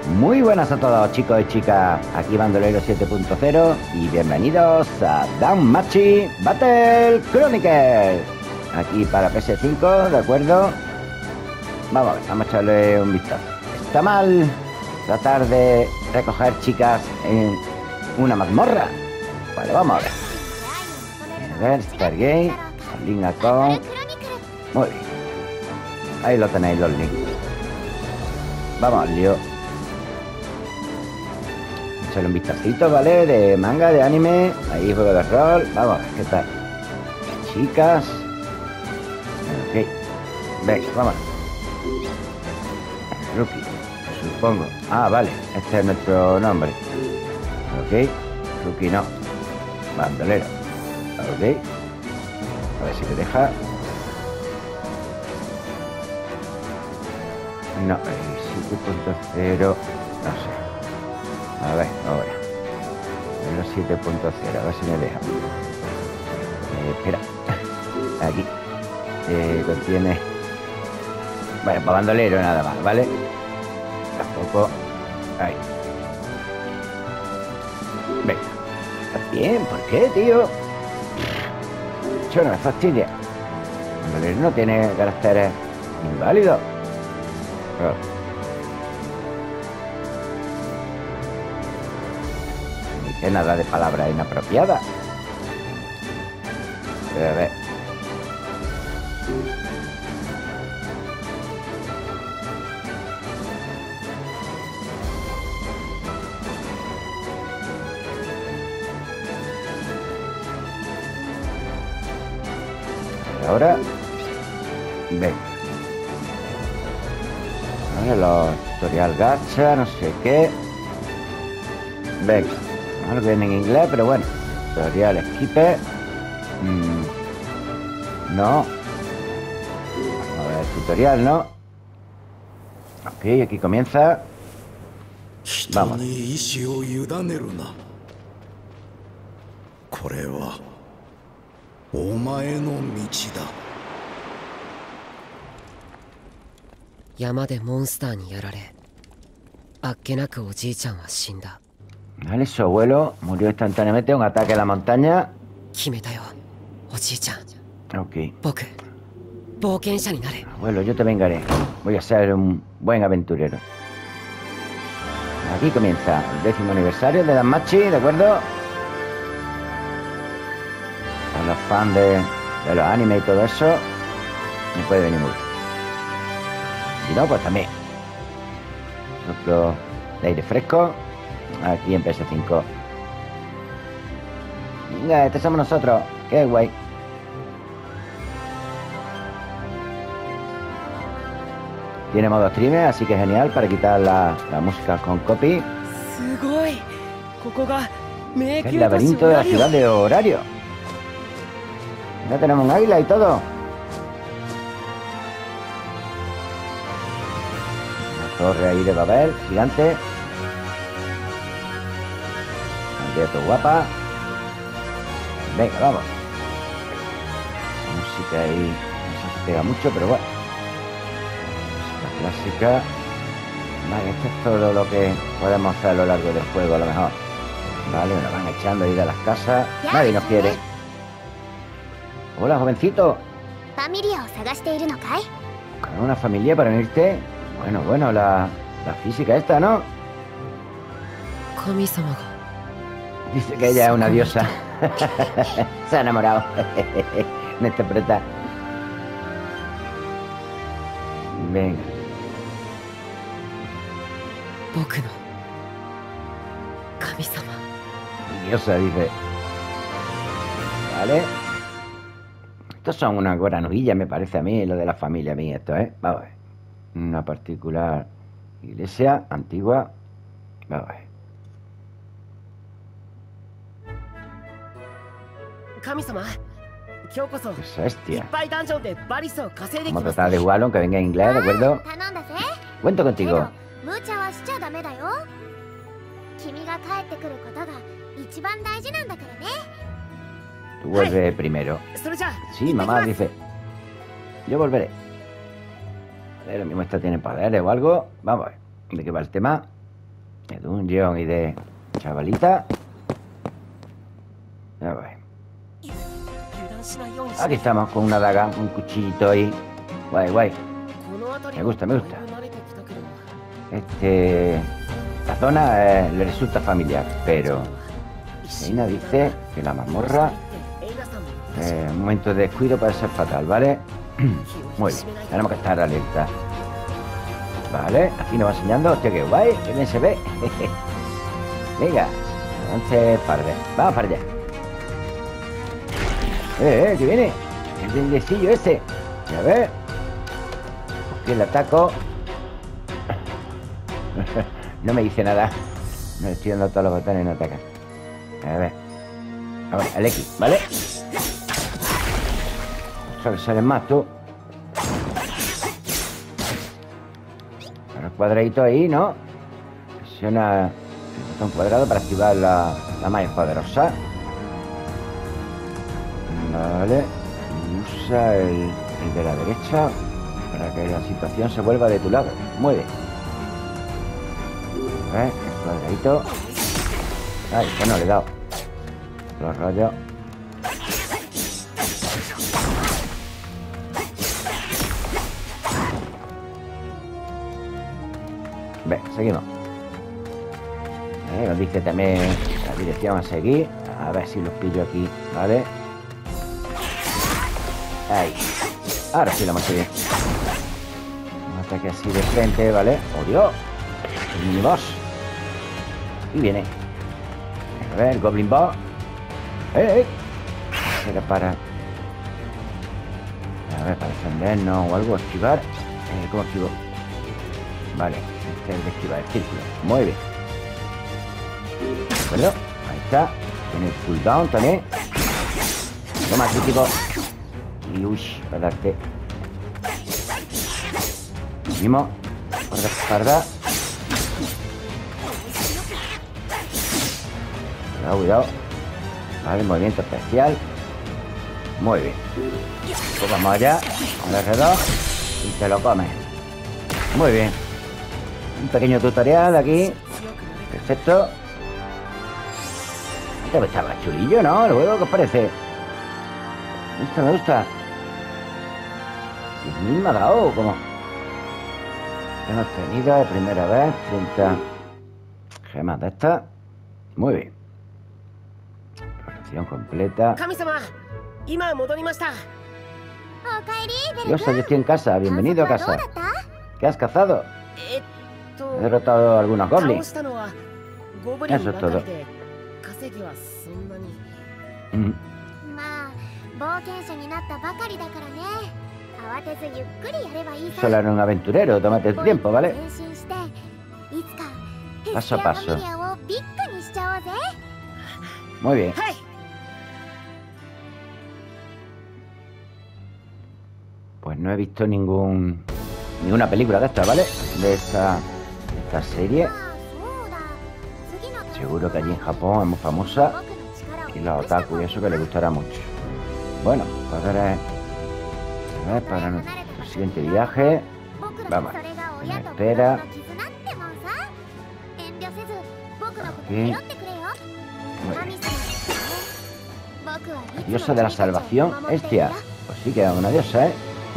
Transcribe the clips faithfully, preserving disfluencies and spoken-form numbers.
Muy buenas a todos, chicos y chicas. Aquí Bandolero siete punto cero y bienvenidos a Danmachi Battle Chronicles. Aquí para P S cinco, ¿de acuerdo? Vamos a ver, vamos a echarle un vistazo. ¿Está mal tratar de recoger chicas en una mazmorra? Vale, vamos a ver. A ver, Stargate, link account. Muy bien. Ahí lo tenéis, los links. Vamos al lío. Echarle un vistacito, ¿vale? De manga, de anime. Ahí, juego de rol. Vamos a ver, ¿qué tal? Chicas. Ok. Venga, vamos. Rookie, supongo. Ah, vale. Este es nuestro nombre. Ok. Rookie no. Bandolero. Ok. A ver si te deja. No, siete punto cero. No sé. A ver, ahora. Los siete punto cero. A ver si me deja. Eh, espera. Aquí. Eh, contiene. Bueno, para bandolero nada más, ¿vale? Tampoco. Ahí. Venga. ¿Estás bien? ¿Por qué, tío? Yo no me fastidia. El bandolero no tiene caracteres inválidos. Oh. No dice nada de palabras inapropiadas. Pero a ver. Ahora. Venga. Ahora los tutorial gacha, no sé qué. Venga. Ahora viene en inglés, pero bueno. Tutorial skipper. Mm. No. Vamos a ver, tutorial, ¿no? Ok, aquí comienza. Vamos. Vale, su abuelo murió instantáneamente en un ataque a la montaña. Ok. Abuelo, yo te vengaré. Voy a ser un buen aventurero. Aquí comienza el décimo aniversario de Danmachi, ¿de acuerdo? A los fans de, de los animes y todo eso, me puede venir muy bien. Si no, pues también. Soplo de aire fresco. Aquí en P S cinco. Venga, este somos nosotros. Qué guay. Tiene modo streamer, así que genial para quitar la, la música con copy. El laberinto de la ciudad de Horario. Ya tenemos un águila y todo. Una torre ahí de Babel, gigante. Una tía guapa. Venga, vamos. La música ahí no se pega mucho, pero bueno. Música clásica. Vale, esto es todo lo que podemos hacer a lo largo del juego, a lo mejor. Vale, nos van echando ahí de las casas. Nadie nos quiere. Hola, jovencito. ¿Con una familia para unirte? Bueno, bueno, la, la física esta, ¿no? Dice que ella es una diosa. Se ha enamorado. Me interpreta. Venga. Diosa, dice. Vale. Estos son una granuilla, me parece a mí, lo de la familia a mí, esto, ¿eh? Vamos a ver. Una particular iglesia antigua. Vamos a ver. Esa hostia. Vamos a tratar de jugarlo, aunque venga en inglés, ¿de acuerdo? Cuento contigo. Tú vuelve primero. Sí, mamá dice. Yo volveré. Pero mismo esta tiene poderes o algo. Vamos a ver. ¿De qué va el tema? De dungeon y de chavalita. A ver. Aquí estamos con una daga, un cuchillito ahí. Guay, guay. Me gusta, me gusta. Este... La zona eh, le resulta familiar, pero... Reina dice que la mazmorra... Eh, un momento de descuido puede ser fatal, ¿vale? Muy bien, tenemos que estar alerta. Vale, aquí nos va enseñando. Hostia, qué guay, que bien se ve. Venga, entonces para allá. Vamos para allá. Eh, eh, que viene. El duendecillo ese. A ver. Aquí le ataco. No me dice nada. No le estoy dando todos los botones y no ataca. A ver. Ahora, el X, ¿vale? Ostras, que salen más, tú. Ahora el cuadradito ahí, ¿no? Presiona el botón cuadrado para activar la, la más poderosa. Vale. Y usa el, el de la derecha para que la situación se vuelva de tu lado. Mueve. A ver, el cuadradito. Ay, que no le he dado. Los rollos. Ven, seguimos. Eh, nos dice también la dirección a seguir. A ver si los pillo aquí, ¿vale? Ahí. Ahora sí lo hemos seguido. Un ataque así de frente, ¿vale? ¡Oh, Dios! El mini boss. Y viene. A ver, el Goblin Boss. ¡Eh, eh! Era para... A ver, para defendernos o algo. Esquivar. Eh, ¿Cómo esquivo? Vale. Este es el de esquivar, el círculo. Muy bien. ¿De acuerdo? Ahí está. Tiene el cooldown también. Toma, crítico. Y uy, para darte. Seguimos. Por la espalda. Cuidado, cuidado. Vale, movimiento especial. Muy bien. Pues vamos allá. Al alrededor. Y te lo comes. Muy bien. Un pequeño tutorial aquí. Perfecto. Este estaba chulillo, ¿no? El juego, ¿qué os parece? Me gusta, me gusta. diez mil me ha dado, como. Hemos tenido de primera vez. treinta gemas de estas. Muy bien. Protección completa. Diosa, yo estoy en casa. Bienvenido a casa. ¿Qué has cazado? He derrotado a algunos goblins. Eso es todo. Mm. Solo era un aventurero. Tómate el tiempo, ¿vale? Paso a paso. Muy bien. Pues no he visto ningún ninguna película de esta, ¿vale? De esta, de esta serie. Seguro que allí en Japón es muy famosa. Y los otaku y eso que le gustará mucho. Bueno, pues ahora es... A ver, para nuestro siguiente viaje. Vamos. Me espera. Aquí. Diosa de la salvación. Hostia. Pues sí que es una diosa, ¿eh?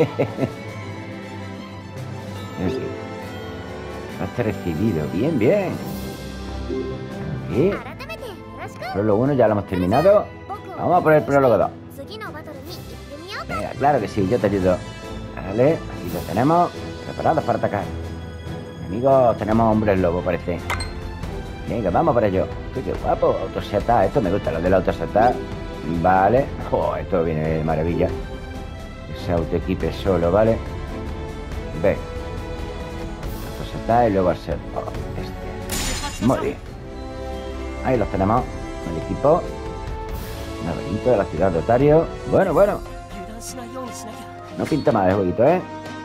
Has recibido. Bien, bien. Aquí. Prólogo uno ya lo hemos terminado. Vamos a por el prólogo dos. Venga, claro que sí, yo te ayudo. Vale, aquí lo tenemos. Preparados para atacar. Enemigos, tenemos hombres lobo, parece. Venga, vamos por ello. Qué, qué guapo. Autoseta, esto me gusta, lo del autoseta. Vale. Oh, esto viene de maravilla. Ese autoequipe solo, ¿vale? Ve. Autoseta y luego al ser. Oh, este. Muy bien. Ahí los tenemos. El equipo. Un laberinto de la ciudad de Otario. Bueno, bueno. No pinta mal el jueguito, ¿eh?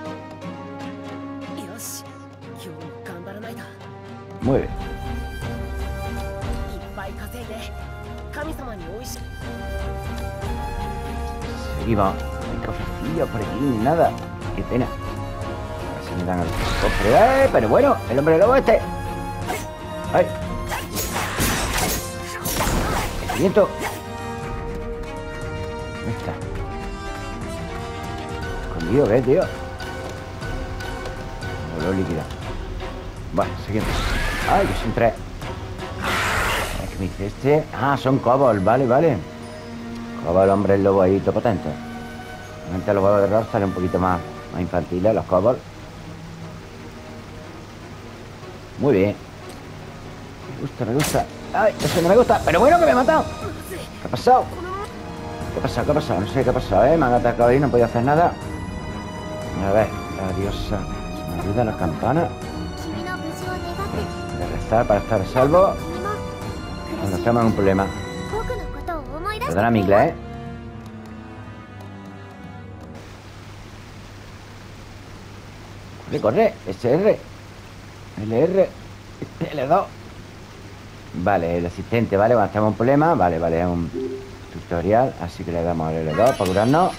Muy bien. Seguimos. No hay cofrecillos por aquí ni nada. Qué pena. A ver si me dan el cofre. ¡Eh! Pero bueno, el hombre lobo este. ¡Ay! ¡Quieto! ¿Dónde está? ¿Escondido qué, tío? No lo líquido. Bueno, seguimos. ¡Ay, que son tres! ¿Qué me dice este? Ah, son kobolds, vale, vale. Kobold, hombre, el lobo ahí, todo potente. Realmente los huevos de Rock salen un poquito más, más infantiles, los kobolds. Muy bien. Me gusta, me gusta. ¡Ay, eso no me gusta! ¡Pero bueno, que me he matado! ¿Qué ha pasado? ¿Qué ha pasado? ¿Qué ha pasado? No sé qué ha pasado, ¿eh? Me han atacado ahí, no he podido hacer nada. A ver, la diosa. ¿Me ayuda la campana? De rezar para estar a salvo. Cuando estamos en un problema. Perdona mi inglés, ¿eh? Corre, corre. S R. L R. L dos. Vale, el asistente, ¿vale? Cuando estamos en un problema. Vale, vale, es un tutorial. Así que le damos al L dos para curarnos.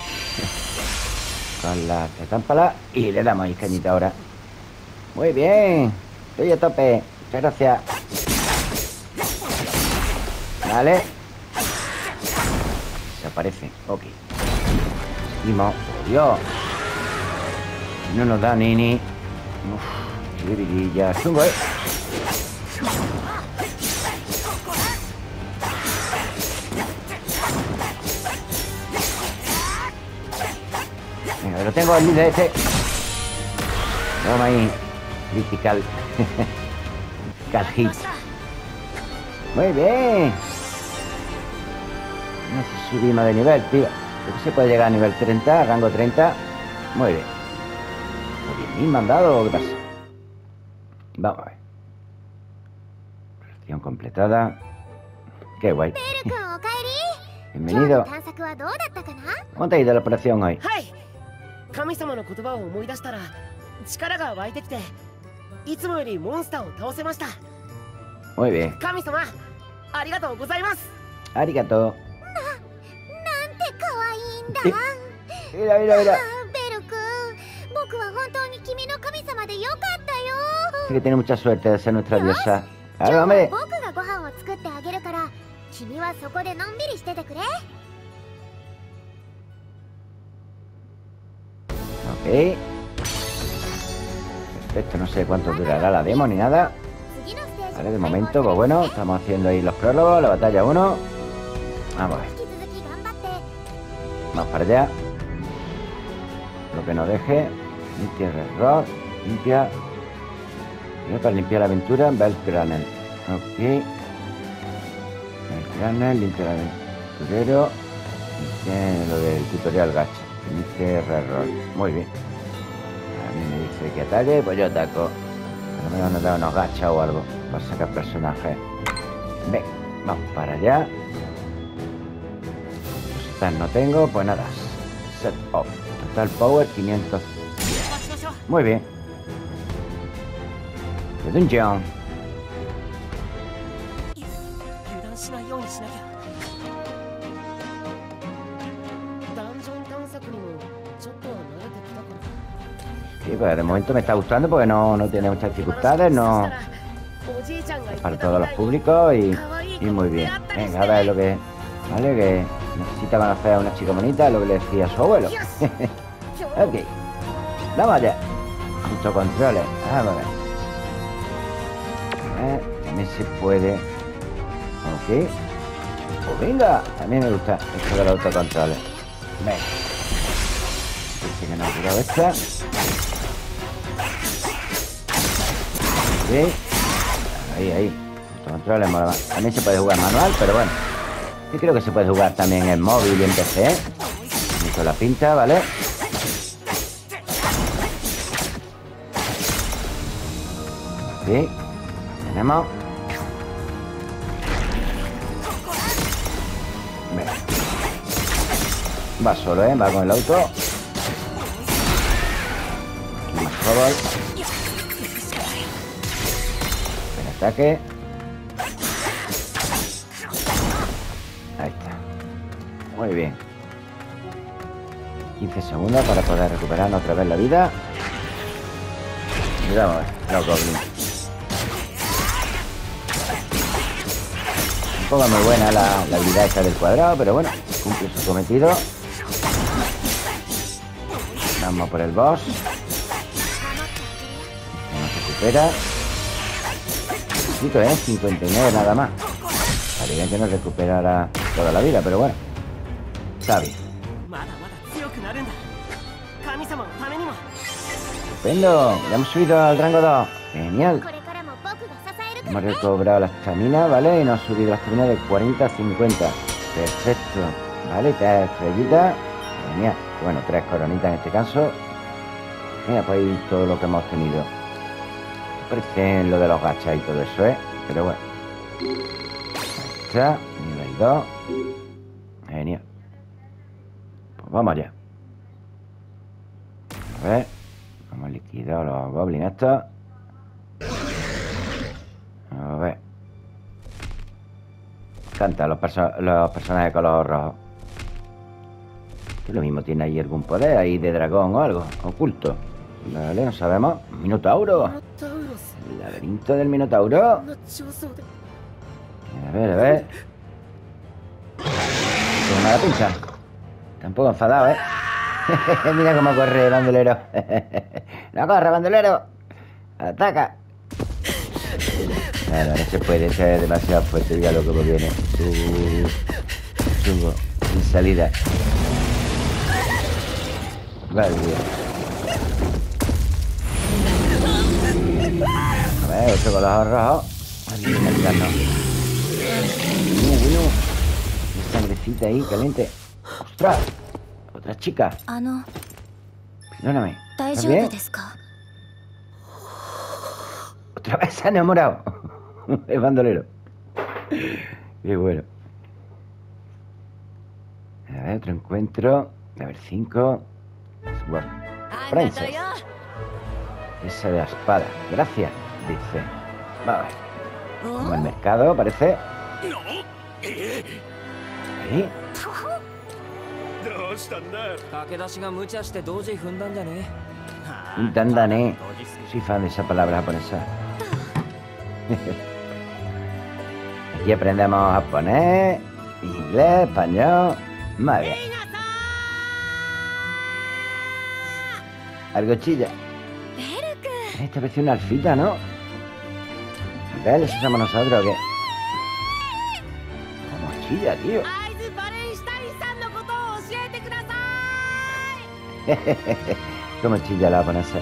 Con la tetámpala. Y le damos cañita ahora. Muy bien. Estoy a tope. Muchas gracias. Vale. Desaparece. Ok. Seguimos. Oh, Dios. No nos da ni ni. Uf, qué virilla. Chungo, ¿eh? Venga, lo tengo el líder este. Vamos ahí. Critical. Cal hit. Muy bien. No sé, subimos de nivel, tío. Creo que se puede llegar a nivel treinta, rango treinta. Muy bien. diez mil mandado o qué pasa. Vamos a ver. Operación completada. Qué guay. Bienvenido. ¿Cómo te ha ido la operación hoy? Muy bien. Arigato. Mira, mira, mira. Sí que tiene mucha suerte de ser nuestra diosa. Claro, hombre. Ok. Perfecto, no sé cuánto durará la demo ni nada. Vale, de momento, pues bueno, estamos haciendo ahí los prólogos, la batalla uno. Vamos a ver. Vamos para allá. Lo que nos deje. Limpia el error. Limpia. Para limpiar la aventura, Belgranel. Ok. Belgranel, limpia el aventurero. Y lo del tutorial gacha. Limpia el error. Muy bien. A mí me dice que ataque, pues yo ataco. A lo mejor nos da unos gachas o algo para sacar personajes. Ven, vamos para allá. Cositas no tengo, pues nada. Set off. Total power quinientos. Muy bien. The dungeon. Sí, pues de momento me está gustando porque no, no tiene muchas dificultades, no es para todos los públicos y, y muy bien. Venga, a ver lo que... Vale, que necesita conocer a una chica bonita, lo que le decía a su abuelo. Ok. Vamos allá. Muchos controles. Vamos a ver. Eh, también se puede. Ok. Pues venga. A mí me gusta esto de los autocontroles. Venga. Dice que no ha tirado esta. Ok. Ahí, ahí. Autocontroles mola más. También se puede jugar manual, pero bueno. Yo creo que se puede jugar también en móvil y en P C. Mucho la pinta, ¿vale? Sí, tenemos. Venga. Va solo, ¿eh? Va con el auto. Aquí más kobold. Buen ataque. Ahí está. Muy bien. quince segundos para poder recuperar otra vez la vida. Y vamos a ver, los goblins. Tampoco es muy buena la, la habilidad esta del cuadrado, pero bueno, cumple su cometido. Vamos por el boss. Nos recupera. Poquito, ¿eh? cincuenta y nueve nada más. Estaría que nos recuperara toda la vida, pero bueno. Está bien. Estupendo. Ya hemos subido al rango dos. Genial. Hemos recobrado la estamina, ¿vale? Y nos ha subido la estamina de cuarenta a cincuenta. Perfecto. Vale, tres estrellitas. Genial. Bueno, tres coronitas en este caso. Mira, pues ahí todo lo que hemos tenido. Parece lo de los gachas y todo eso, ¿eh? Pero bueno. Ahí está. Nivel dos. Genial. Pues vamos allá. A ver. Vamos a liquidar los goblins estos. A ver. Canta los, perso los personajes de color rojo. Lo mismo tiene ahí algún poder ahí de dragón o algo oculto. Vale, no sabemos. Minotauro. El laberinto del Minotauro. A ver, a ver. Con una pinza. Tampoco enfadado, ¿eh? Mira cómo corre el bandolero. No corre, bandolero. Ataca. Claro, no se puede, ser demasiado fuerte. Mira lo que viene. Uh, chungo. Sin salida. Vale, bien. A ver, otro con los ojos rojos. Aquí viene el carno. Mira, bueno. Una sangrecita ahí, caliente. ¡Ostras! Otra chica. Perdóname. ¿Estás bien? Otra vez se ha enamorado. El bandolero. Qué bueno. A ver, otro encuentro. A ver, cinco. Bueno, Princess. Esa de la espada. Gracias, dice. Vamos a ver. Como el mercado, parece. ¿Sí? Un tandané. Soy fan de esa palabra japonesa. Aquí aprendemos japonés, inglés, español. Muy bien. Algo chilla. Esta parece una alfita, ¿no? ¿Ves? ¿Eso somos nosotros o qué? ¿Cómo chilla, tío? Cómo chilla la japonesa.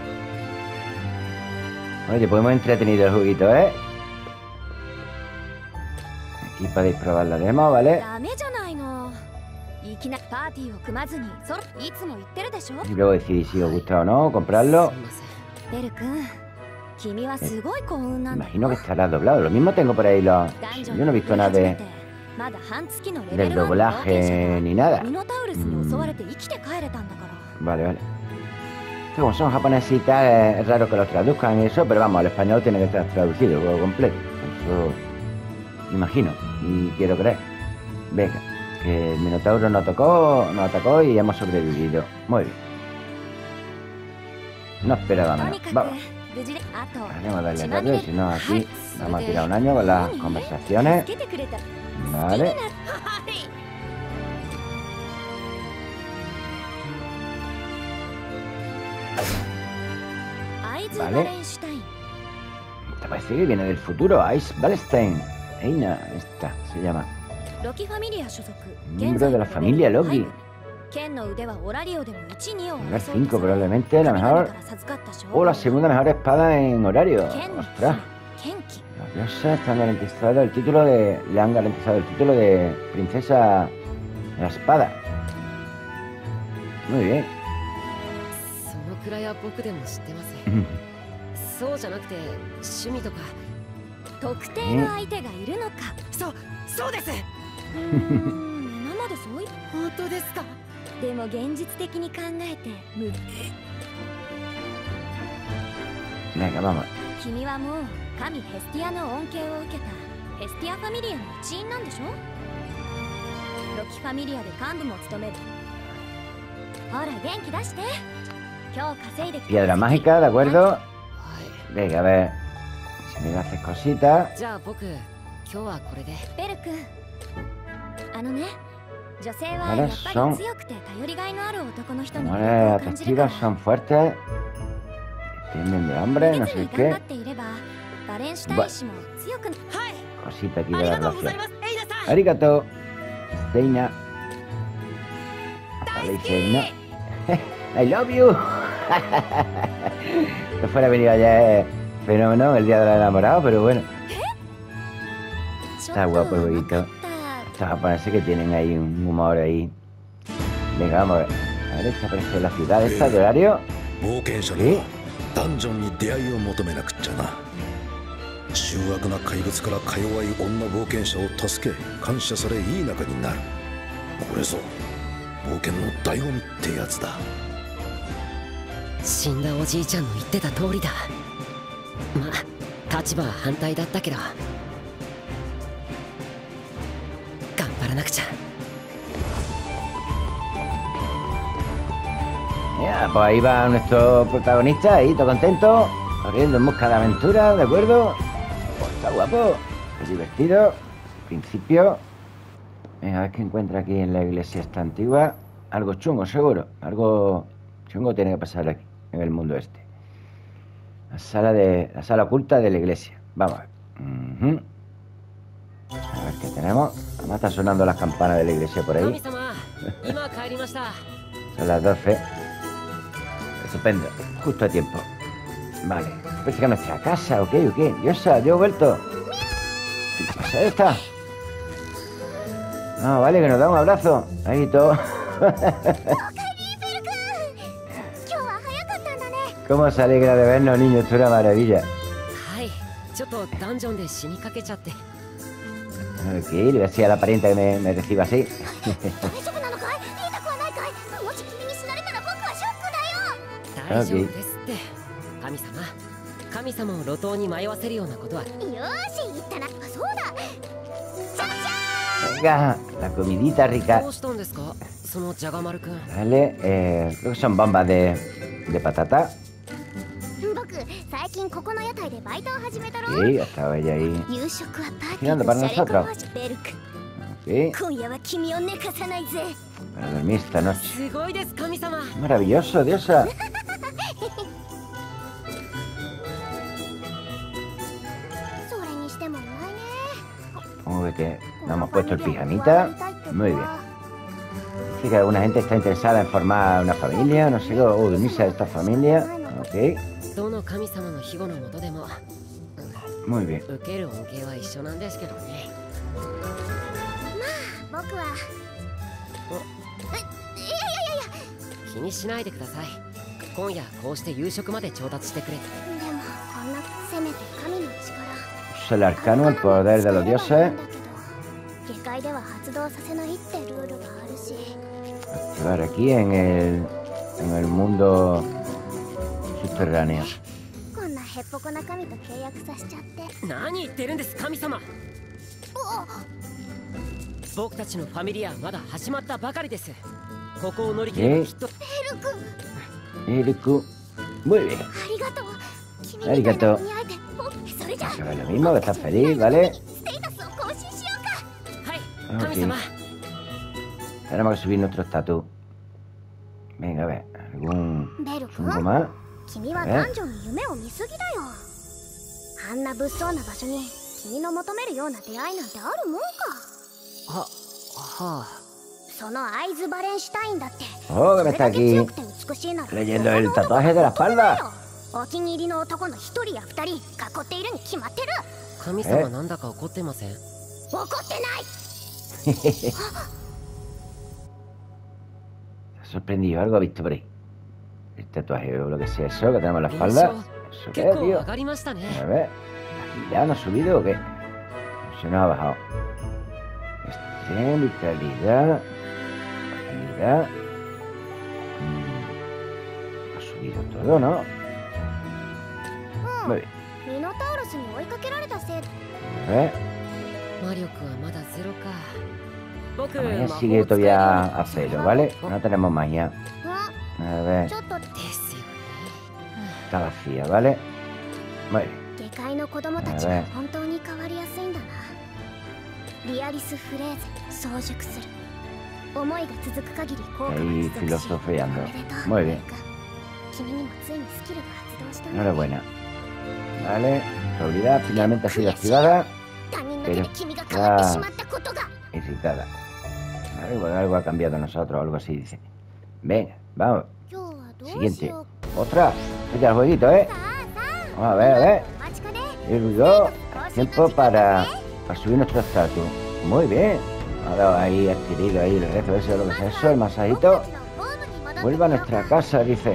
Oye, pues hemos entretenido el juguito, ¿eh? Aquí podéis probar la demo, ¿vale? Y luego decidís si os gusta o no, comprarlo. Eh, imagino que estará doblado. Lo mismo tengo por ahí los... Yo no he visto nada de... del doblaje ni nada. Mm. Vale, vale. Como son japonesitas, es raro que los traduzcan y eso, pero vamos, al español tiene que estar traducido, el juego completo. Eso imagino y quiero creer. Venga, que el Minotauro nos tocó, nos atacó y hemos sobrevivido. Muy bien. No esperaba menos. Vamos. Vamos a darle rápido, si no aquí vamos a tirar un año con las conversaciones. Vale. Vale. Esta parece que viene del futuro. Ice Valestein. Eina, esta se llama. Miembro de la familia Loki. Nivel cinco probablemente, la mejor. O la segunda mejor espada en horario. Ostras. La diosa está garantizado el título de... Le han garantizado el título de princesa de la espada. Muy bien. Venga, vamos. Piedra mágica, ¿de acuerdo? Venga, a ver si me haces cositas. 今日はこれで。 ベル君、あのね、女性は Vale, やっぱ son り強くて頼りがいのある男の人に魅 Vale, 力を感じるから atractivas, son fuertes. Tienen de hambre, no 逃げず sé に頑張 qué. っていればバレンシュタイン氏も強くな。 Cosita aquí あ de り la がとうござい relación. ますエイナさん。 Arigato. Steina. Hasta le dice no. I love you. Que fuera venido allá es fenómeno el día del enamorado, pero bueno. ちょっ Está と guapo el 分か jueguito. った。 Estos japoneses que tienen ahí un humor ahí. Venga, vamos a ver. A ver, esta parece la ciudad esta de horario. 冒険者にはダンジョンに出会いを求めなくっちゃな。醜悪な怪物からか弱い女冒険者を助け感謝されいい仲になる。これぞ冒険の醍醐味ってやつだ。 死んだおじいちゃんの言ってた通りだ。まあ立場は反対だったけど頑張らなくちゃ。 Ya, pues ahí va nuestro protagonista, ahí todo contento, corriendo en busca de aventura, ¿de acuerdo? Pues está guapo, es divertido. Al principio, venga, a ver qué encuentra aquí en la iglesia esta antigua. Algo chungo, seguro. Algo chungo tiene que pasar aquí, en el mundo este. La sala de la sala oculta de la iglesia. Vamos a ver. Uh-huh. A ver qué tenemos. Además está sonando las campanas de la iglesia por ahí. Son las doce. Estupendo, justo a tiempo. Vale, parece que nuestra casa, ok, ok. Diosa, yo he vuelto. ¿Qué pasa esta? Ah, vale, que nos da un abrazo. Ahí todo. ¿Cómo se alegra de vernos, niño? Esto es una maravilla. Ok, le voy a decir a la parienta que me, me reciba así. Okay. 神様、神様を路頭に迷わせるようなことは。よし、言ったな。そうだ。 Venga, la comidita rica. どうしたんですか、そのジャガマル君。 Vale, eh, creo que son bombas de, de patata. 僕、最近ここの屋台でバイトを始めたろ。 Sí, estaba ella ahí. 夕食はパーティ Girando ー para とシャレコ nosotros. マジベルク。 Ok, 今夜は君を寝かさないぜ。 para dormir esta noche. すごいです、神様。 Maravilloso, diosa. Como que te, nos hemos puesto el pijamita. Muy bien. Dice que alguna gente está interesada en formar una familia, no sé, o unirse a esta familia. Ok. Muy bien. 気にしないでください。今夜こうして夕食まで調達してくれ。でもこんなせめて神の力。 Es el arcano, el poder de los dioses. Activar aquí en el, en el mundo subterráneo. 何言ってるんです、神様。僕たちのファミリアはまだ始まったばかりです。ここを乗り切ればきっと。 エル君。Muy bien. Arigato. Sabe lo mismo, que estás feliz, ¿vale? Okay. Tenemos que subir nuestro estatus. Venga, a ver, algún chungo más. A ver. あんな物騒な場所に君の求めるような出会いなんてあるもんか。は、はあ。そのアイズ・バレンシュタインだって。 Oh, que me está aquí leyendo el tatuaje de la espalda. お気に入りの男の一人や二人囲っているに決まってる。 神様なんだか怒ってません？ 怒ってない。 Se ha sorprendido, algo ha visto por ahí. El tatuaje o lo que sea eso que tenemos en la espalda. ¿Eso qué es, tío? A ver, ¿ya no ha subido o qué? Se nos ha bajado. Este, vitalidad. Vitalidad. Mm, ha subido todo, ¿no? Muy bien. A ver. La magia sigue todavía a cero, ¿vale? No tenemos magia. A ver. Está vacía, ¿vale? Muy bien. A ver. Ahí filosofeando. Muy bien. Enhorabuena. Vale, su habilidad finalmente ha sido activada, pero está irritada. Algo, algo ha cambiado en nosotros, algo así dice. Venga, vamos. Siguiente. Otra. Vete al jueguito, ¿eh? Vamos a ver, a ver. Here we go. Tiempo para, para subir nuestro estatus. Muy bien. Ha dado ahí, adquirido ahí el rezo ese, lo que es eso, el masajito. Vuelva a nuestra casa, dice.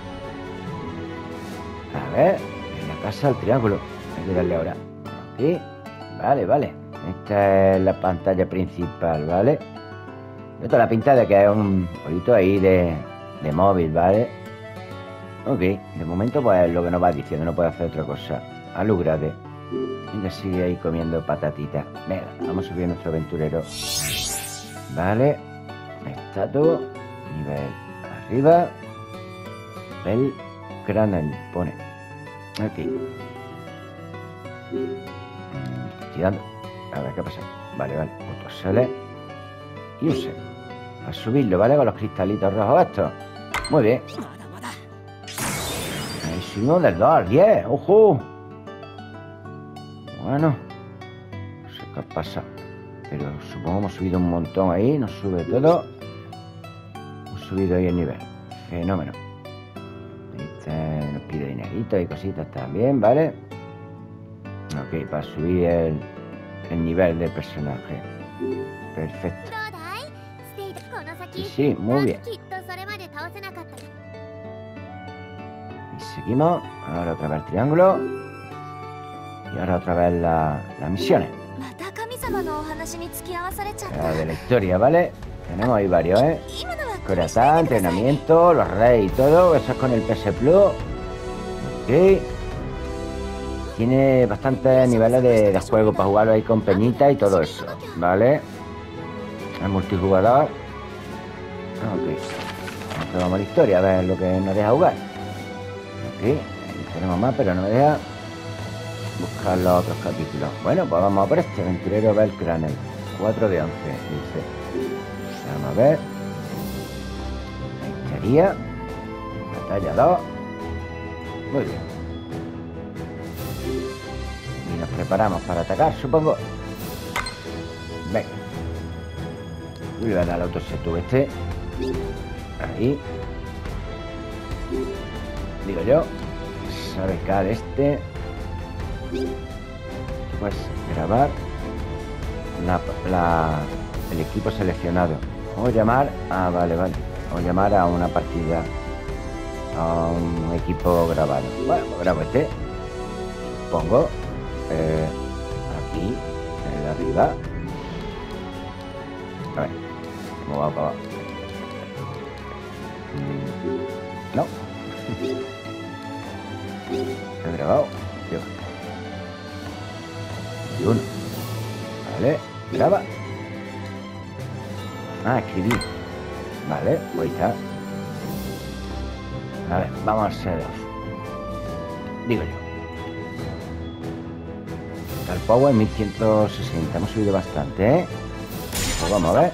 A ver, en la casa del triángulo. Hay que darle ahora. Aquí. Vale, vale. Esta es la pantalla principal, ¿vale? Esto la pinta de que es un jueguito ahí de, de móvil, ¿vale? Ok, de momento pues es lo que nos va diciendo, no puede hacer otra cosa. Alúgrate. Venga, sigue ahí comiendo patatitas. Venga, vamos a subir a nuestro aventurero. Vale. Estatus. Nivel arriba. El Cranel pone. Aquí. Estoy dando. A ver qué pasa. Vale, vale. Otro sale. Y use. A subirlo, ¿vale? Con los cristalitos rojos estos. Muy bien. Ahí subimos del dos al diez. ¡Ojo! Bueno. No sé qué pasa. Pero supongo que hemos subido un montón ahí. Nos sube todo. Hemos subido ahí el nivel. Fenómeno. Este nos pide dinerito y cositas también, ¿vale? Ok, para subir el, el nivel del personaje. Perfecto. Sí, sí, muy bien. Y seguimos. Ahora otra vez el triángulo. Y ahora otra vez la, las misiones. La de la historia, ¿vale? Tenemos ahí varios, ¿eh? Corazón, entrenamiento, los reyes y todo. Eso es con el P S Plus. Ok. Tiene bastantes niveles de, de juego para jugarlo ahí con peñita y todo eso, ¿vale? El multijugador. Ok. Entonces vamos a la historia, a ver lo que nos deja jugar. Ok. Ahí tenemos más, pero no me deja buscar los otros capítulos. Bueno, pues vamos a por este. Aventurero Belcranel. cuatro de once, dice. Vamos a ver. Ahí estaría. Batalla dos. Muy bien. Y nos preparamos para atacar, supongo. Venga. Y le voy a dar al autosetu este. Ahí. Digo yo. Sabecar este. Pues grabar la, la, el equipo seleccionado. O llamar. Ah, vale, vale. O llamar a una partida. A un equipo grabado. Bueno, pues grabo este. Pongo. Eh, aquí. En el de arriba. A ver. ¿Cómo va para abajo? No. He grabado. Yo. Y uno. Vale. Graba. Ah, escribir. Vale, pues ahí está. A ver, vamos a ser dos. Digo yo. El power mil ciento sesenta. Hemos subido bastante, ¿eh? Pues vamos a ver.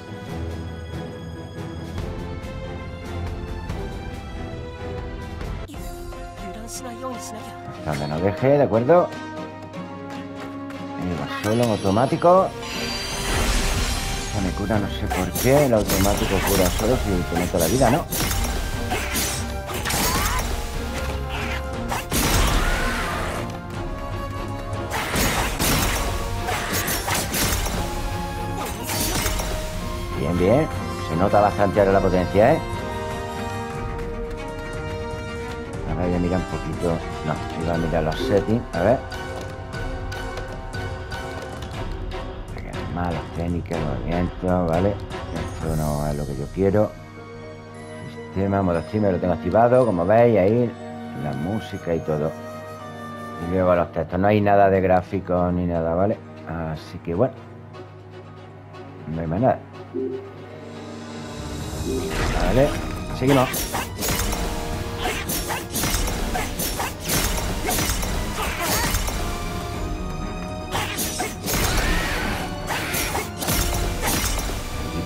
Donde nos deje, ¿de acuerdo? Ahí va solo en automático. Se me cura, no sé por qué. El automático cura solo si te meto la vida, ¿no? Bien, bien. Se nota bastante ahora la potencia, ¿eh? A ver, voy a mirar un poquito. No, iba a mirar los settings. A ver. Más las técnicas, movimientos, ¿vale? Esto no es lo que yo quiero. Sistema, modo streamer lo tengo activado, como veis ahí. La música y todo. Y luego los textos. No hay nada de gráficos ni nada, ¿vale? Así que bueno. No hay más nada. Vale. Seguimos.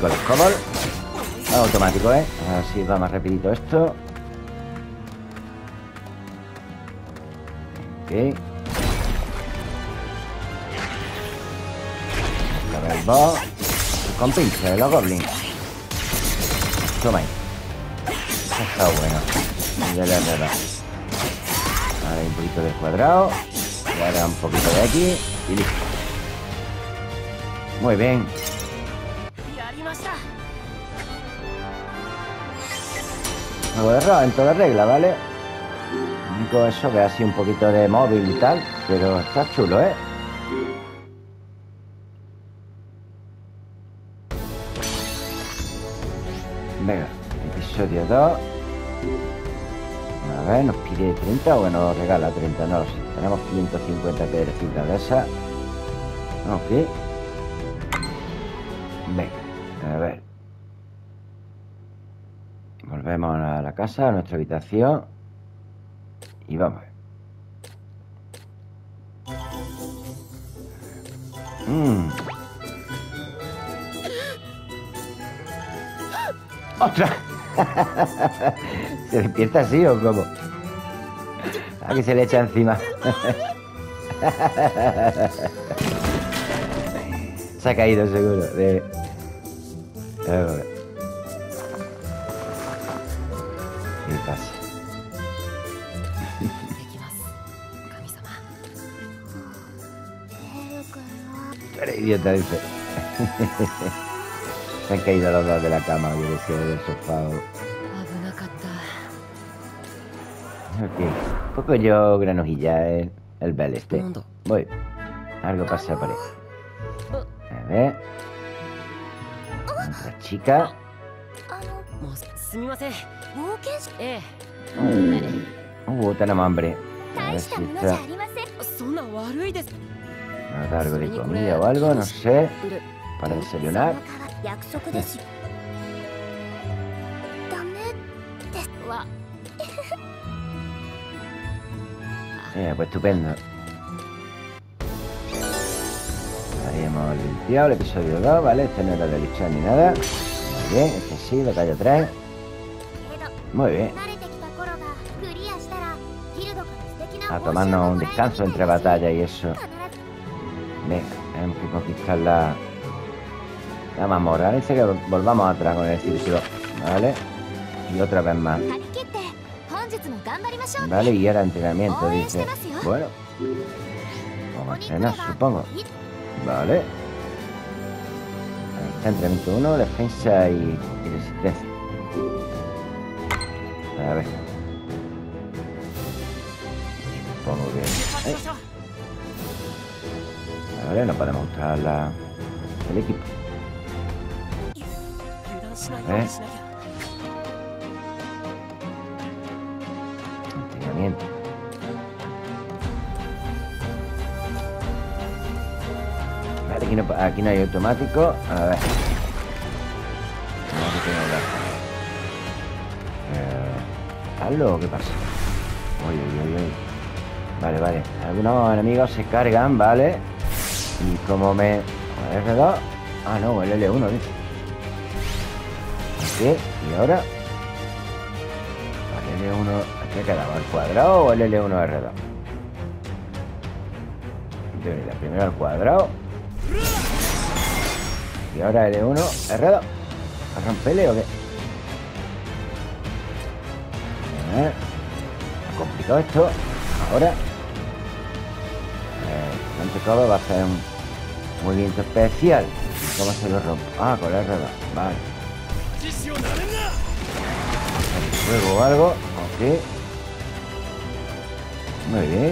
con los cobol. Automático, ¿eh? Así va más rapidito esto. Ok. A ver el boss. Con pinche, los goblins. Toma ahí. Está bueno. Ya le he dado. Ahora un poquito de cuadrado. Y ahora un poquito de aquí. Y listo. Muy bien. Juego de rol en toda regla, ¿vale? Único eso que así un poquito de móvil y tal. Pero está chulo, ¿eh? Venga, episodio dos. A ver, nos pide treinta o nos regala treinta, no lo sé. Tenemos ciento cincuenta piedrecitas de esas. Ok. Venga, a ver. Volvemos a la casa, a nuestra habitación. Y vamos a ver. Mmm. ¡Ostras! ¿Se despierta así o cómo? Aquí se le echa encima. Se ha caído seguro. De... ¿Qué pasa? Tú eres idiota, dice. Se han caído los dos de la cama, yo decía, del sofá. Ok. Un poco yo granujilla el, el bel este. Voy. Algo pasa por ahí. A ver. Otra chica. Uh, tenemos hambre. A ver si está. ¿Nos da algo de comida o algo? No sé. Para desayunar. Eh, pues estupendo. Ahí hemos limpiado el episodio dos, ¿vale? Este no era de luchar ni nada. Muy bien, este sí, batalla tres. Muy bien. A tomarnos un descanso entre batalla y eso. Venga, tenemos que conquistar la... La mazmorra. Dice que volvamos atrás con el círculo. ¿Vale? Y otra vez más. Vale, y ahora entrenamiento, dice. Bueno. Vamos a entrenar, supongo. Vale. Ahí está, entrenamiento uno, defensa y, y resistencia. A ver. Supongo que... ¿Eh? Vale, no podemos usar la... el equipo. ¿Eh? Entrenamiento. Vale, aquí no, aquí no hay automático. A ver. No, que tengo eh, ¿Hazlo o qué pasa? Uy, uy, uy, uy. Vale, vale. Algunos enemigos se cargan, ¿vale? Y como me... R dos. Ah, no, el L uno, dice. ¿Qué? ¿Y ahora? ¿El L uno qué quedaba? ¿El cuadrado o el L uno R dos? La primero al cuadrado. Y ahora L uno R dos. ¿A romperle o qué? A ver. Complicado esto. Ahora. El anticodo va a hacer un movimiento especial. ¿Cómo se lo rompe? Ah, con el R dos. Vale. Luego algo, ok. Muy bien.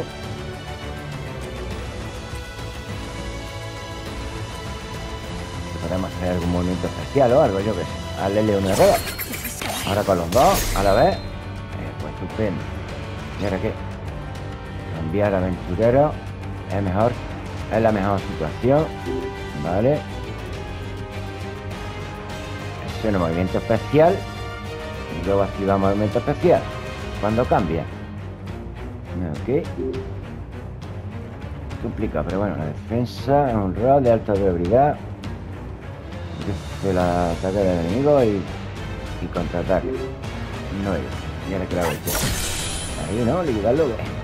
Podemos hacer algún movimiento especial o algo, yo que sé. Al L uno R dos. Ahora con los dos a la vez. Eh, pues estupendo. ¿Y ahora qué? Cambiar aventurero. Es mejor. Es la mejor situación. Vale. Es un movimiento especial. Y luego activamos movimiento especial cuando cambia. Ok. Complicado, pero bueno, la defensa es un rol de alta durabilidad. el ataque del enemigo y, y contraataque. No es. Y ahora que la voy a echar. Ahí, ¿no? Liquidarlo.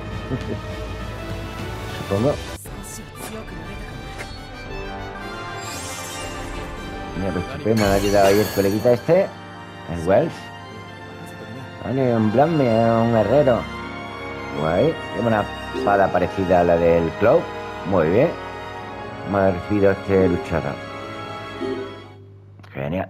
Supongo. Mira, pues estupendo. Me ha quitado ahí el coleguita este. El Wells. Vale, un Blammy, un herrero. Guay. Lleva una espada parecida a la del Cloud. Muy bien. Me ha recibido este luchador. Genial.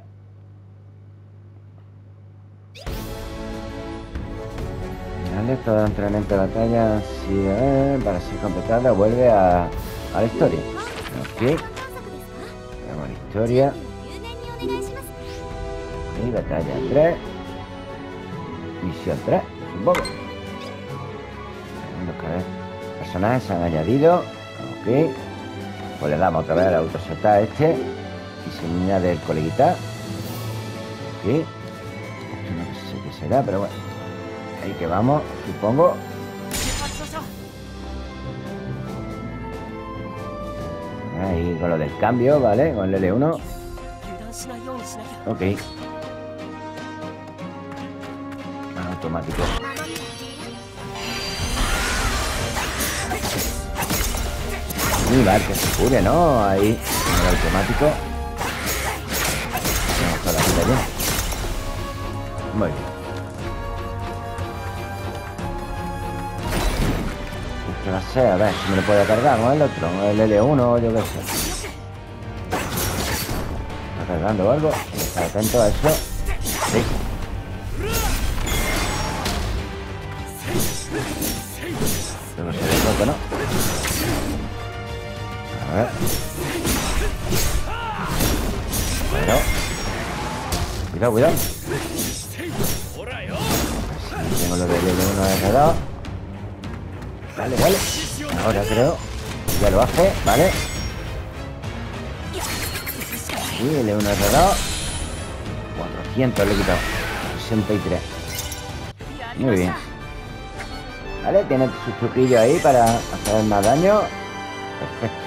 Vale, todo el entrenamiento de batalla sí, eh, para ser completado vuelve a, a la historia. Ok. Vamos a la historia. Y batalla tres. Misión tres, supongo. Los personajes se han añadido. Ok. Pues le damos otra vez al autoseta este. Y se me añade el coleguita. Ok. Esto no sé qué será, pero bueno. Ahí que vamos, supongo. Ahí con lo del cambio, ¿vale? Con el L uno. Ok. Automático. Y vale, que se cure, ¿no? Ahí, en el automático. Vamos a la vida bien. Muy bien. ¿Qué va a ser? A ver si me lo puede cargar con el otro, el L uno o yo qué sé. ¿Está cargando algo? Está atento a eso. Sí. No sé de poco, ¿no? A ver. Bueno. Cuidado, cuidado. A ver si tengo lo del L uno agarrado. Vale, vale. Ahora creo. Ya lo hace, vale. Y L uno agarrado. cuatrocientos le he quitado. sesenta y tres. Muy bien. Vale, tiene su truquillo ahí para hacer más daño. Perfecto.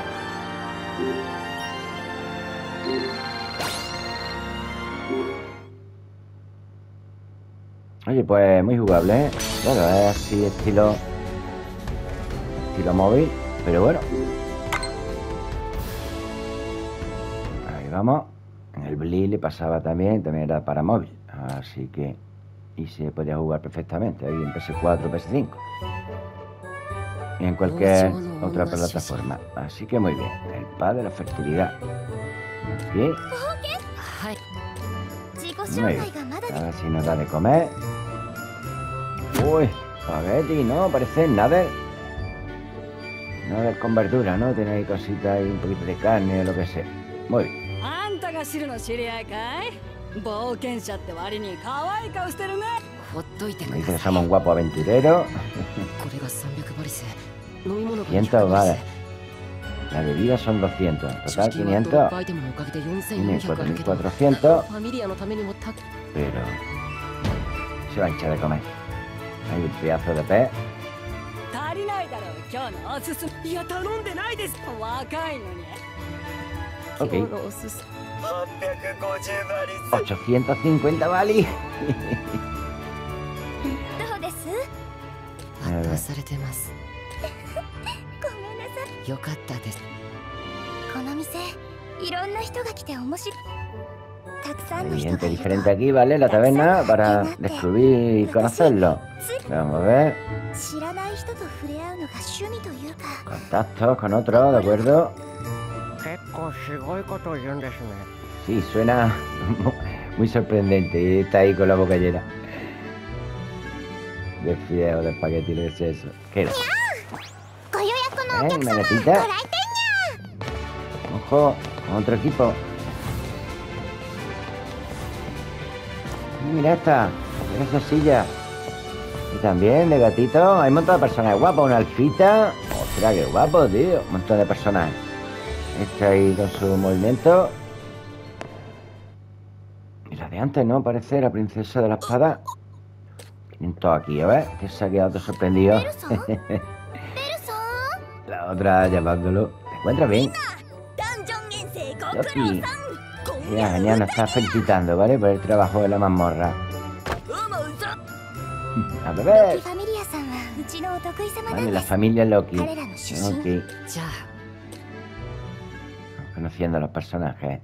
Oye, pues muy jugable, ¿eh? Bueno, es así estilo... Estilo móvil, pero bueno. Ahí vamos. En el Blitz le pasaba también, también era para móvil. Así que... Y se podía jugar perfectamente ahí en P S cuatro, P S cinco. Y en cualquier otra plataforma. Así que muy bien. El padre de la fertilidad. Aquí. Muy bien. A ver si nos da de comer. Uy, espagueti, ¿no? Parece nada. Nada con verdura, ¿no? Tiene ahí cositas y un poquito de carne o lo que sea. Muy bien. Me dice que somos un guapo aventurero. quinientos, vale. La bebida son doscientos. Total quinientos. Tiene cuatro mil cuatrocientos. Pero... se va a echar de comer. Hay un pedazo de pez. Ok. ochocientos cincuenta vale. Gente diferente aquí, ¿vale? La taberna para descubrir y conocerlo. Vamos a ver. Contactos con otro, ¿de acuerdo? Sí, suena muy sorprendente. Está ahí con la boca llena de fideo, de espagueti, ¿qué es eso? ¿Qué era? ¿Eh? ¿Menecita? Ojo, con otro equipo. Mira esta, mira esa silla. Y también de gatito. Hay un montón de personajes guapos. Una alfita. Ostras, qué guapo, tío. Un montón de personajes. Este ahí con su movimiento. Y la de antes, ¿no? Parece la princesa de la espada. quinientos aquí, a ver. Que se ha quedado todo sorprendido. La otra llamándolo. ¿Te encuentras bien? Yoki. Ya, genial, nos está felicitando, ¿vale? Por el trabajo de la mazmorra. A ver. Vale, la familia Loki. Ok. Conociendo a los personajes.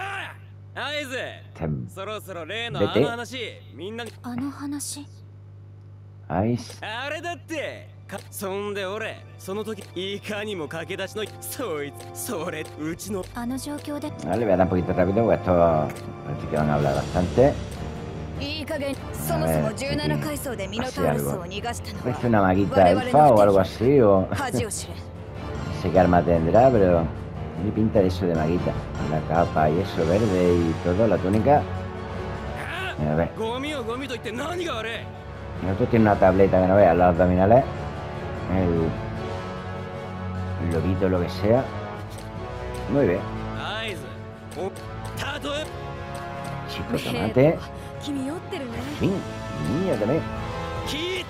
Vete. Ice. Vale, voy a dar un poquito rápido, porque esto parece que van a hablar bastante. A ver, aquí, así algo. Parece una maguita elfa o algo así, o... no sé qué arma tendrá, pero... tiene pinta de eso de maguita. La capa y eso verde y todo, la túnica. A ver. El otro tiene una tableta que no veas, los abdominales. El... el lobito, lo que sea. Muy bien. Chico tomate. Sí, niño también. Sí.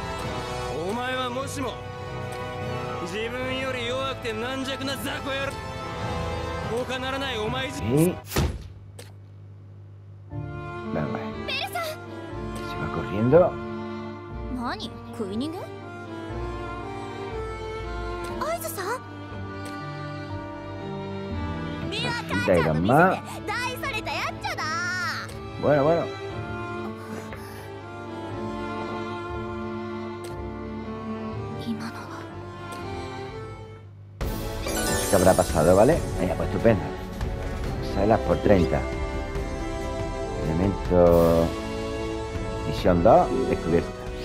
Venga. Se va corriendo. Cita y más. Bueno, bueno. ¿Qué habrá pasado, vale? Venga, pues estupendo. Salas por treinta. Elemento... Misión dos, descubierta.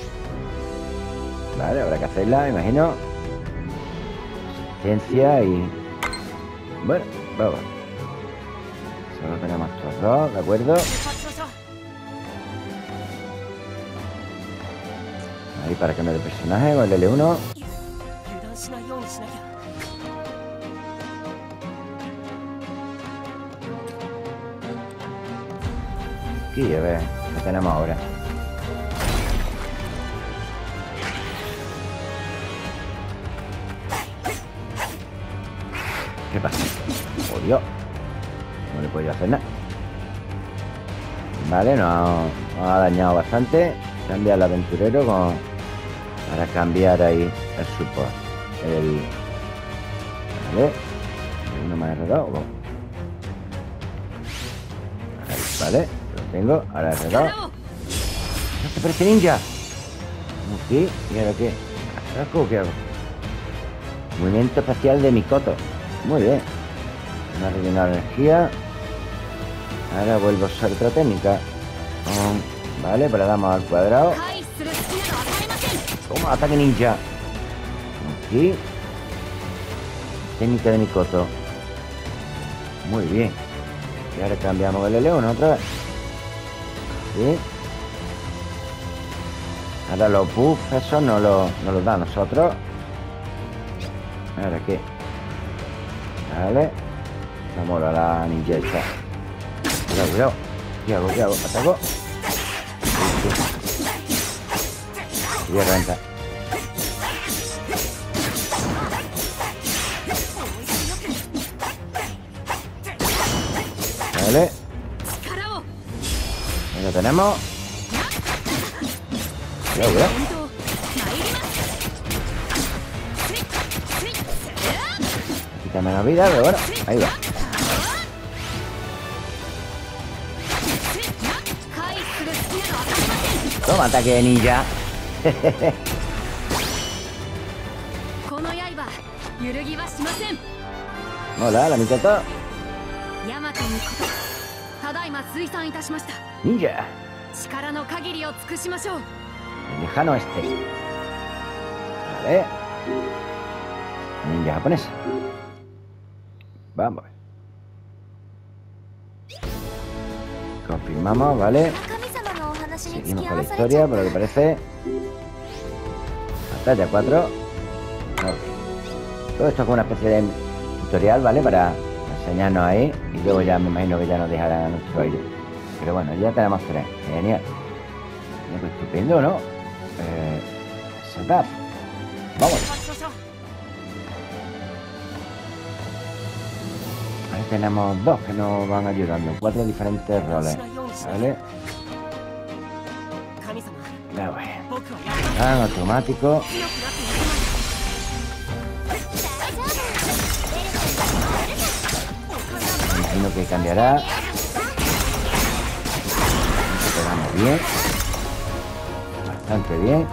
Vale, habrá que hacerla, me imagino. Asistencia y... bueno, vamos. Solo tenemos estos dos, ¿de acuerdo? Ahí para cambiar de personaje con el L uno. Aquí, a ver, ¿qué tenemos ahora? ¿Qué pasa? ¡Oh, Dios! No le he podido hacer nada. Vale, nos ha, nos ha dañado bastante. Cambia el aventurero con, para cambiar ahí el support. El... Vale. Uno más R dos. Vale. Tengo, ahora he cerrado. ¿No te parece ninja? Ok, ¿y ahora qué? ¿Atraco o qué hago? Movimiento espacial de Mikoto. Muy bien. Me ha rellenado la energía. Ahora vuelvo a usar otra técnica. Um, vale, pues le damos al cuadrado. Toma, ataque ninja. Ok. Técnica de Mikoto. Muy bien. Y ahora cambiamos el L uno otra vez. ¿Sí? Ahora los buffs, eso no los no lo da a nosotros. Ahora qué. Vale. Vamos a la ninja esta. Cuidado, cuidado. ¿Qué hago? ¿Qué hago? ¿Ataco? Sí, sí. Voy a reventar. Vale. Ahí lo tenemos. Cuidado, cuidado. Quita menos vida, pero bueno, ahí va. Toma, ataque de ninja. Hola, la mitad todo. Ninja. El lejano este. Vale. Ninja japonesa. Vamos. Confirmamos, vale. Seguimos con la historia, por lo que parece. Batalla cuatro. Okay. Todo esto es como una especie de tutorial, ¿vale? Para enseñarnos ahí. Y luego ya me imagino que ya nos dejarán a nuestro aire. Pero bueno, ya tenemos tres. Genial. Pues estupendo, ¿no? Eh, setup. Vamos. tenemos dos que nos van ayudando. Cuatro diferentes roles. ¿Vale? Ya voy. Ah, automático. Imagino que cambiará. Pegamos bien. Bastante bien.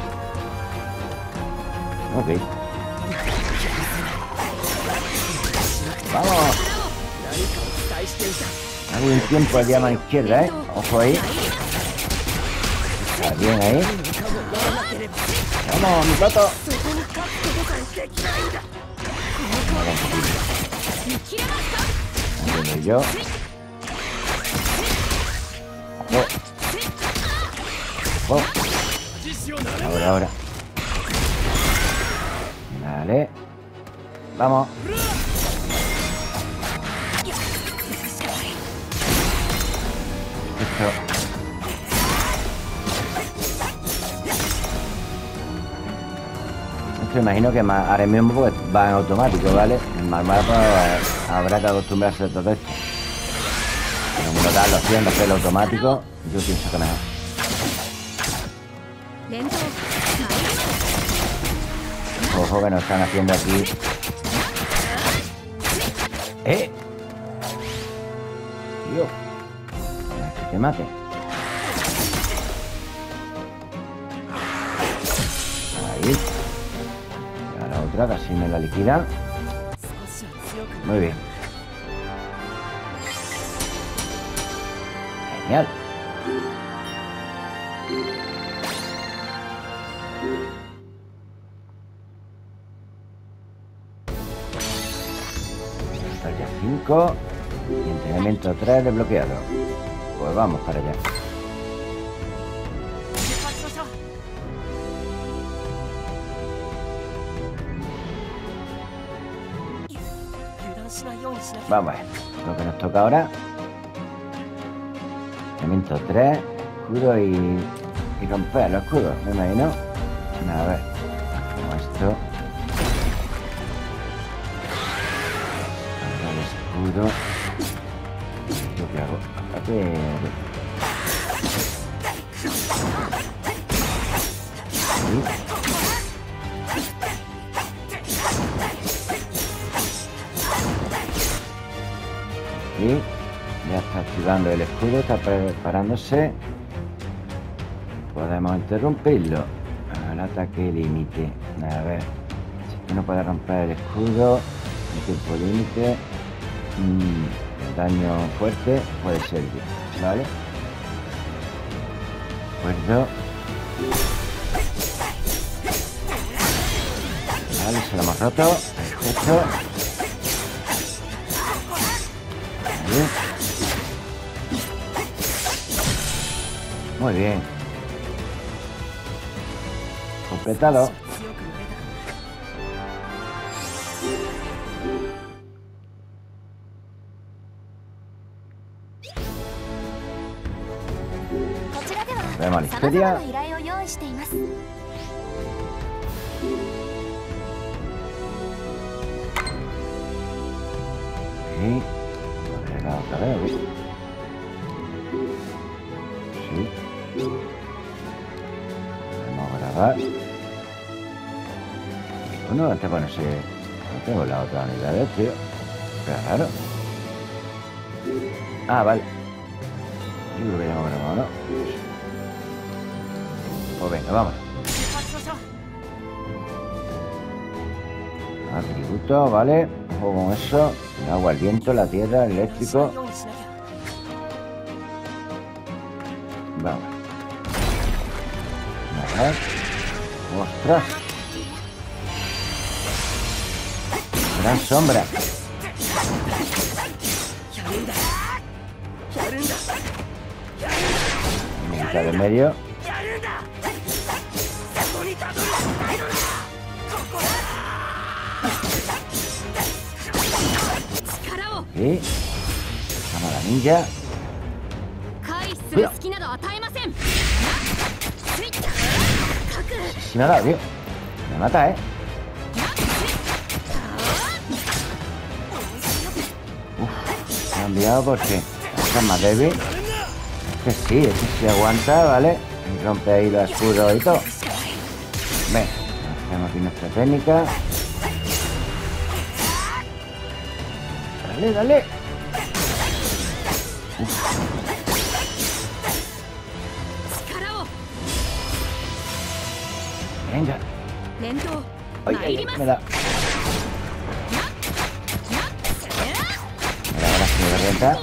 Ok. ¡Vamos! Hay un tiempo allá a la izquierda, ¿eh? Ojo ahí. Está bien ahí. ¡Vamos, mi pato! Ahí voy yo. Ojo. Ojo. Ahora, ahora. Vale. Vamos. Esto. Esto imagino que más, ahora mismo pues va en automático, ¿vale? En Marmara pues, habrá que acostumbrarse a todo esto. Pero como tal, la opción de hacerlo automático, yo pienso que mejor. Ojo que nos están haciendo aquí. ¡Eh! Tío. Que te mate. Ahí. Y a la otra casi me la liquida. Muy bien. Genial. Batalla cinco y entrenamiento tres desbloqueado. Pues vamos para allá. Vamos a ver lo que nos toca ahora. Entrenamiento tres, escudo y, y romper los escudos, me imagino. A ver, como esto. Escudo. ¿Yo qué hago? Aparte. Y ya está activando el escudo, está preparándose. Podemos interrumpirlo. El ataque límite. A ver. Si no puede romper el escudo. El tiempo límite. Mm, el daño fuerte puede ser, ¿vale? De acuerdo. Vale, se lo hemos roto. Perfecto. Vale. Muy bien. Completado. Vemos la historia. Sí. Podrá otra vez, ¿ves? Sí. Podemos grabar. Bueno, antes bueno, sí. No tengo la otra unidad de tío. Qué raro. Ah, vale. Yo creo que ya hemos grabado, ¿no? Pues venga, vamos. Atributo, vale. Ojo con eso. El agua, el viento, la tierra, el eléctrico. Vamos. A ver. ¡Ostras! Gran sombra. Mitad de medio. Y cámara ninja. Cuidado. Si me ha dado, tío. Me mata, eh. Uf. cambiado porque está más débil. Es que sí, es que sí aguanta, ¿vale? Y rompe ahí los escudos y todo. Ven, hacemos aquí nuestra técnica. Dale, dale. Uf. Venga. Ay, ay, ay, me da. Mira, ahora se me revienta.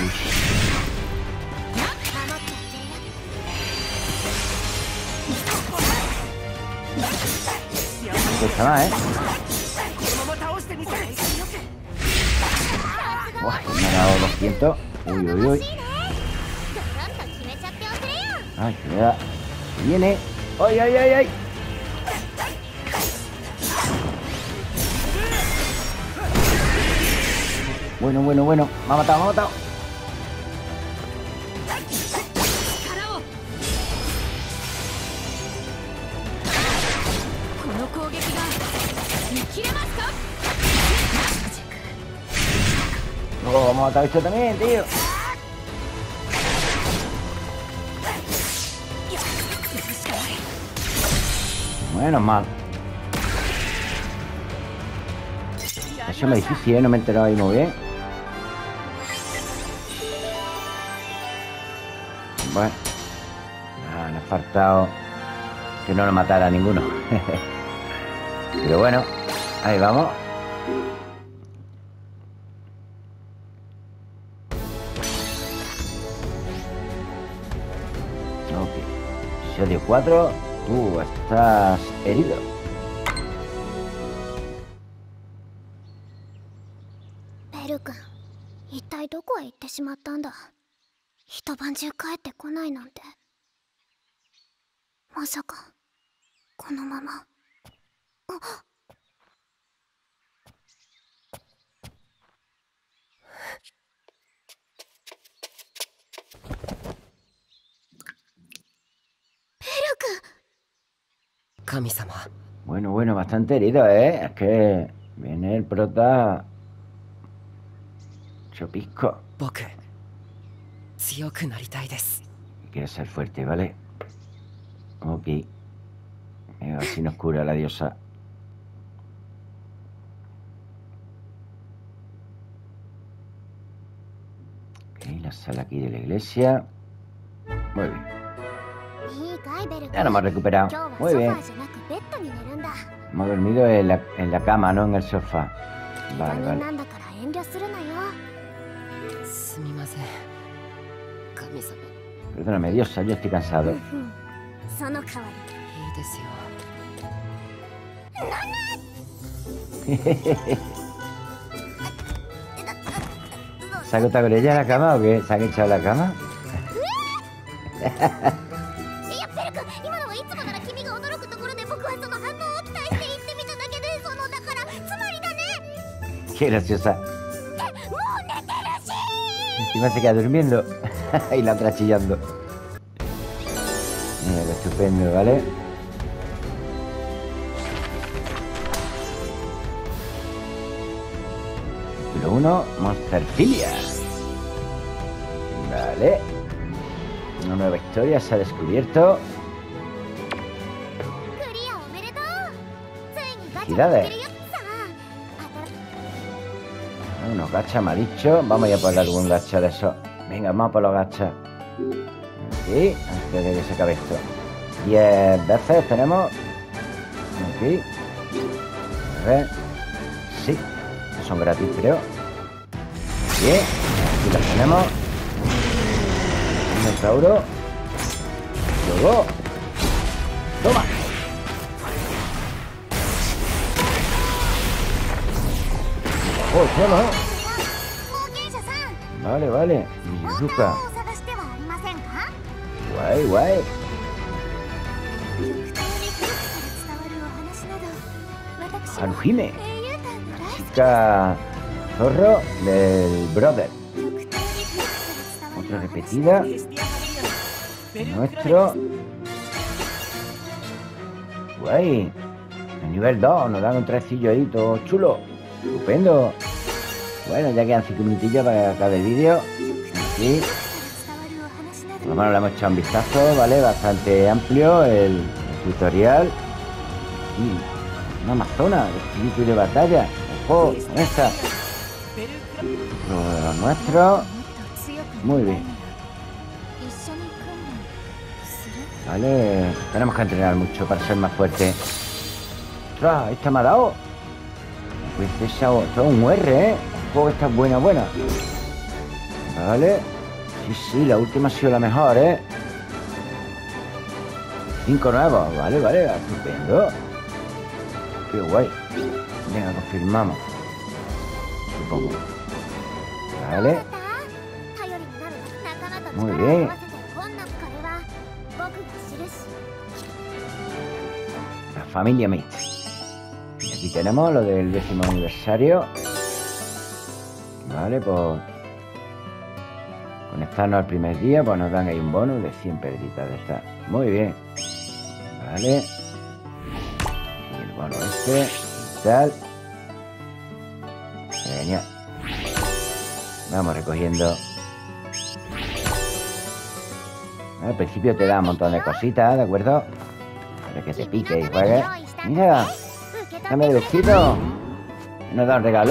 No cuesta más, ¿eh? Uy, me ha dado doscientos. Uy, uy, uy. Ay, que me da. Viene. Ay, ay, ay, ay. Bueno, bueno, bueno. Me ha matado, me ha matado. Oh, vamos a matar esto también, tío. Menos mal. Eso me difícil, ¿eh? No me he enterado ahí muy bien. Bueno. Ah, me ha faltado que no lo matara a ninguno. Pero bueno, ahí vamos. Ok. Episodio cuatro. Tú estás herido. ベル君、一体どこへ行ってしまったんだ。一晩中帰ってこないなんて。まさかこのまま。あ、 Bueno, bueno, bastante herido, ¿eh? Es que viene el prota chopisco. Quiere ser fuerte, ¿vale? Ok. Venga, a ver si nos cura la diosa. Ok, la sala aquí de la iglesia. Muy bien. Ya nos hemos recuperado. Muy bien. Hemos dormido en la, en la cama, no en el sofá. Vale, vale. Perdóname, diosa, yo estoy cansado. ¿Se ha acostado con ella en la cama o qué? ¿Se han echado en la cama? Qué graciosa. Encima se queda durmiendo. Y la otra chillando. Mira, qué estupendo, ¿vale? Capítulo uno, Monsterfilia. Vale. Una nueva historia se ha descubierto. Felicidades. Unos gachas me ha dicho. Vamos a ir a por algún gacha de esos. Venga, vamos a por los gachas. Aquí, antes de que se acabe esto. Diez veces tenemos. Aquí. A ver. Sí. Son gratis, creo. Bien. Aquí los tenemos. Un minotauro. Luego. Toma. Oh, solo, ¿eh? Vale, vale. Yuzuka. Guay, guay. Haruhime. La chica zorro del brother. Otra repetida. Nuestro. Guay. En nivel dos nos dan un tresillo ahí todo chulo. Estupendo. Bueno, ya quedan cinco minutillos para que acabe el vídeo. Aquí. Bueno, le hemos echado un vistazo, ¿vale? Bastante amplio el, el tutorial. Y una amazona de espíritu de batalla. Ojo, esta. Lo de los nuestros. Muy bien. Vale, tenemos que entrenar mucho para ser más fuerte. ¡Ostras! Esta me ha dado. Princesa, esto es un U R, ¿eh? Ojo, esta es buena, buena. Vale. Sí, sí, la última ha sido la mejor, ¿eh? Cinco nuevos. Vale, vale, estupendo. Qué guay. Venga, confirmamos. Supongo. Vale. Muy bien. La familia Mate. Y aquí tenemos lo del décimo aniversario. Vale, pues conectarnos al primer día, pues nos dan ahí un bonus de cien pedritas de esta. Muy bien. Vale. Y el bono este y tal. Genial. Vamos recogiendo. Al principio te da un montón de cositas, ¿de acuerdo? Para que te pique y juegues. Mira, dame el vestido. Nos da un regalo.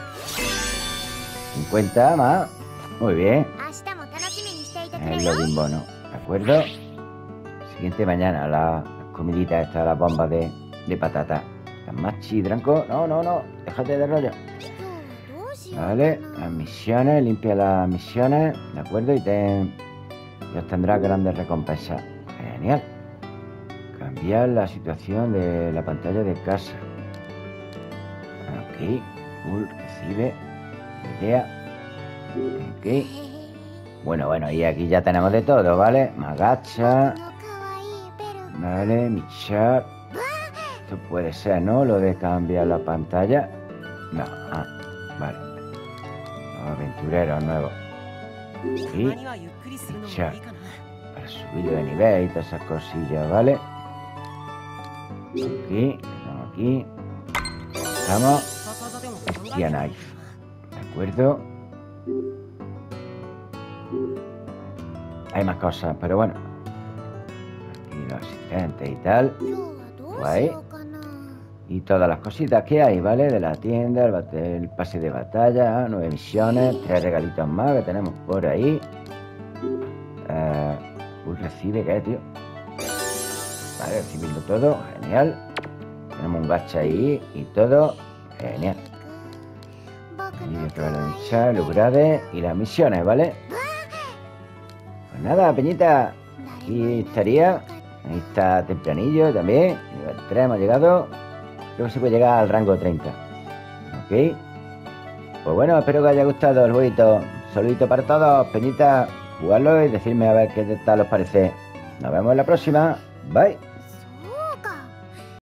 cincuenta más. Muy bien. El login bono, ¿de acuerdo? Siguiente mañana, la comidita esta, las bombas de, de patata. Las machi, Dranco. No, no, no. Déjate de rollo. Vale, las misiones, limpia las misiones, ¿de acuerdo? Y te... y obtendrás grandes recompensas. Genial. Cambiar la situación de la pantalla de casa. Ok. Cool. Recibe. Idea. Ok. Bueno, bueno. Y aquí ya tenemos de todo, ¿vale? Magacha. Vale. Michar. Esto puede ser, ¿no? Lo de cambiar la pantalla. No. Ah, vale. Los aventureros nuevos. Y ya, para subir de nivel y todas esas cosillas, ¿vale? Aquí, estamos aquí. Estamos. Hostia, knife. ¿De acuerdo? Hay más cosas, pero bueno. Aquí los asistentes y tal. Guay. Y todas las cositas que hay, ¿vale? De la tienda, el, bate, el pase de batalla, nueve misiones, tres regalitos más que tenemos por ahí. Eh, pues recibe, ¿qué, tío? Vale, recibiendo todo, genial. Tenemos un gacha ahí y todo, genial. Y otro lanchar, los grades y las misiones, ¿vale? Pues nada, peñita, aquí estaría. Ahí está tempranillo también. Nivel tres hemos llegado. Creo que se puede llegar al rango treinta. Ok. Pues bueno, espero que os haya gustado el jueguito. Saludito para todos, peñita. Jugarlo y decirme a ver qué tal os parece. Nos vemos en la próxima. Bye.